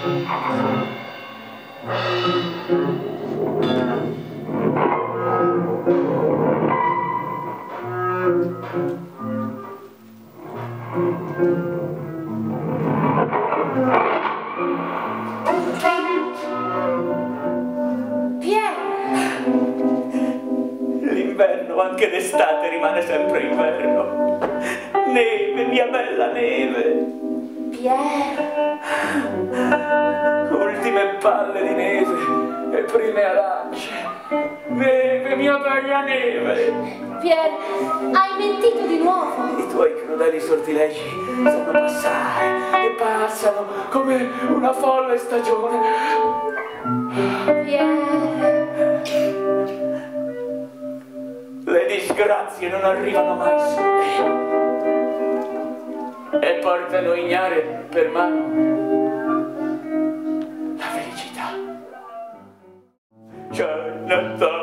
L'inverno, anche d'estate, rimane sempre inverno. Neve, mia bella neve. Pier. Ultime palle di neve e prime arance. Neve, mia bella neve. Pier, hai mentito di nuovo. I tuoi crudeli sortilegi sanno passare e passano come una folle stagione. Pier. Le disgrazie non arrivano mai sole e portano ignare per mano la felicità. C'è Natale.